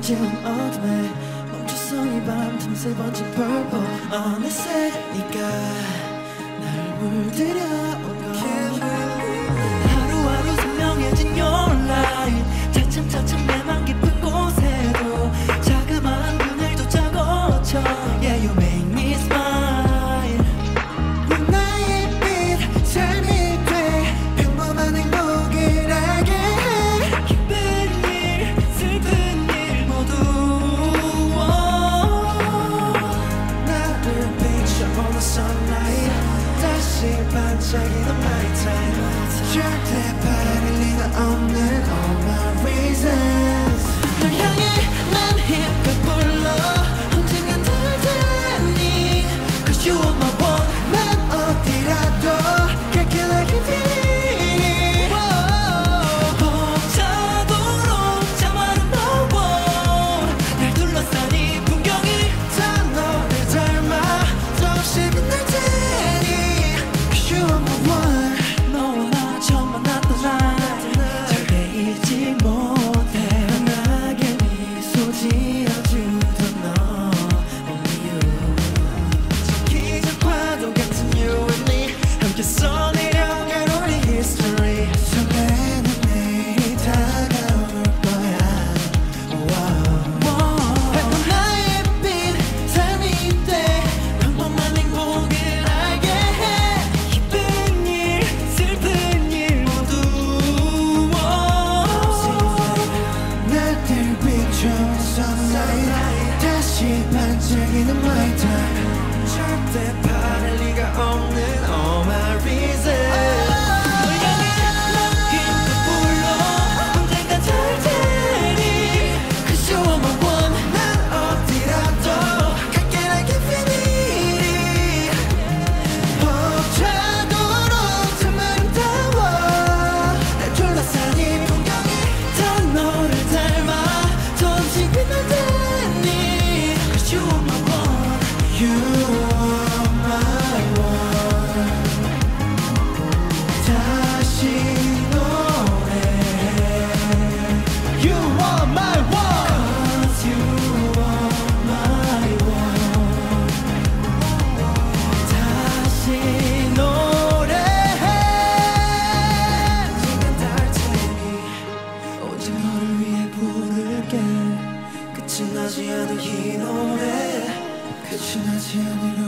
지금 어둠에 멈췄어 이 밤 틈새 번진 purple 어느새 네가 날 물들여 하루하루 선명해진 your light 차츰차츰 내맘 깊은 곳에도 자그마한 그늘조차 거쳐 Yeah you make me smile 넌 나의 빛 삶이 돼 평범한 행복을 알게 해 기쁜 일 슬픈 일 모두 나를 비춰 on the sunlight 다시 반짝이는 my time 절대 바랄 리가 없는 all my reasons 널 향해 난 힘껏 불러 언젠간 닿을 테니 Cause you are my one 난 어디라도 갈게 like infinity 벅차도록 참 아름다워 날 둘러싼 이 풍경이 다 너를 닮아 더없이 빛날 테니 Cause you are my one 너와 나 처음 만났던 날 절대 잊지 못해 환하게 미소 지어주던 너 Only you 기적과도 같은 you and me 함께 써내려갈 우리 history 설레는 내일이 다가올 거야 밝은 나의 빛 삶이 돼 평범한 행복을 알게 해 기쁜 일 슬픈 일 모두 나를 비춰 sunlight 다시 반짝이는 my time 절대 바랄 리가 없는 all my reasons 널 향해 난 힘껏 불러 언젠가 닿을 테니 Cause you are my one 난 어디라도 갈게 like infinity 벅차도록 참 아름다워 날 둘러싼 이 풍경이 다 너를 닮아 더없이 빛날 테니 Cause you are my one You are my one 다시 노래해 You are my one Cause you are my one 다시 노래해 언젠간 닿을 테니 오직 너를 위해 부를게 끝이 나지 않을 이 노래 끝이 나지 않을